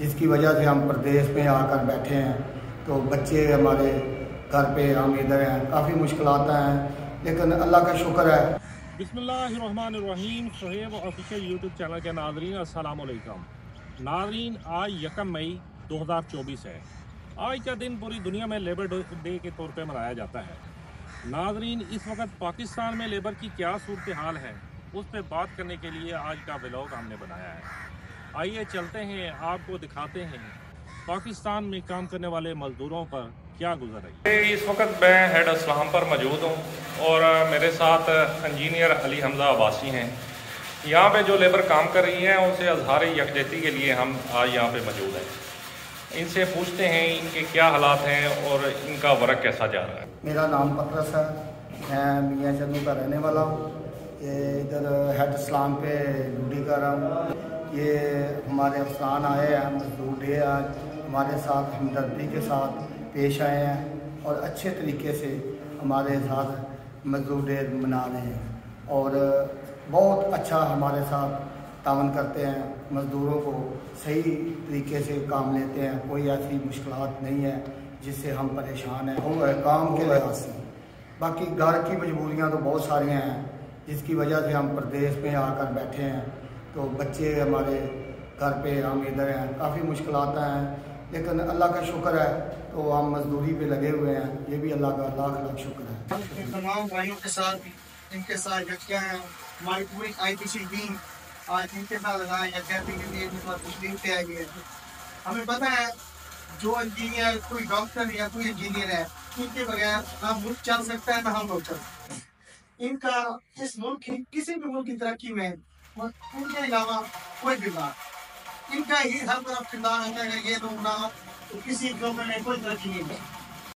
جس کی وجہ سے ہم پردیس میں آ کر بیٹھے ہیں، تو بچے ہمارے گھر پہ، ہم ادھر ہیں، کافی مشکلات ہیں، لیکن اللہ کا شکر ہے۔ بسم اللہ الرحمن الرحیم۔ شعیب آفیشیل یوٹیوب چینل کے ناظرین السلام علیکم۔ ناظرین، آج 1 مئی 2024 ہے۔ آج کا دن پوری دنیا میں لیبر ڈے کے طور پہ منایا جاتا ہے۔ ناظرین، اس وقت پاکستان میں لیبر کی کیا صورتحال ہے، اس پہ بات کرنے کے لیے آج کا ولاگ ہم نے بنایا ہے۔ آئیے چلتے ہیں، آپ کو دکھاتے ہیں پاکستان میں کام کرنے والے مزدوروں پر کیا گزر رہی ہے۔ اس وقت میں ہیڈ اسلام پر موجود ہوں اور میرے ساتھ انجینئر علی حمزہ عباسی ہیں۔ یہاں پہ جو لیبر کام کر رہی ہیں ان سے اظہار یکجہتی کے لیے ہم آج یہاں پہ موجود ہیں۔ ان سے پوچھتے ہیں ان کے کیا حالات ہیں اور ان کا ورک کیسا جا رہا ہے۔ میرا نام پطرس ہے، میں میاں چندو کا رہنے والا ہوں۔ یہ ادھر ہیڈ اسلام پہ ڈیوٹی کر رہا ہوں۔ یہ ہمارے افسران آئے ہیں، مزدور ڈے آج ہمارے ساتھ ہمدردی کے ساتھ پیش آئے ہیں اور اچھے طریقے سے ہمارے ساتھ مزدور ڈے منا رہے ہیں، اور بہت اچھا ہمارے ساتھ تعاون کرتے ہیں، مزدوروں کو صحیح طریقے سے کام لیتے ہیں، کوئی ایسی مشکلات نہیں ہے جس سے ہم پریشان ہیں کام کے لحاظ سے۔ باقی گھر کی مجبوریاں تو بہت ساری ہیں، جس کی وجہ سے ہم پردیس میں آ کر بیٹھے ہیں، تو بچے ہمارے گھر پہ، ہم ادھر ہیں، کافی مشکلات ہیں، لیکن اللہ کا شکر ہے، تو ہم مزدوری پہ لگے ہوئے ہیں۔ یہ بھی اللہ کا لاکھ لاکھ شکر ہے۔ تمام بھائیوں کے ساتھ ان کے ساتھ یکجا ہیں، ہماری پوری IPC ٹیم آج ان کے ساتھ لگائیں یکجہتی کے لیے تسلیم پہ آئی ہے۔ ہمیں پتہ ہے جو انجینئر، کوئی ڈاکٹر یا کوئی انجینئر ہے، ان کے بغیر نہ ملک چل سکتا ہے نہ ہم لوگ چل سکتے ہیں۔ ان کا اس ملک کی کسی بھی ملک کی ترقی میں ان کے علاوہ کوئی بھی بات، ان کا ہی ہر طرف کردار ہوتا ہے کہ یہ لوگ نہ تو کسی شعبے میں کوئی ترقی نہیں ہے۔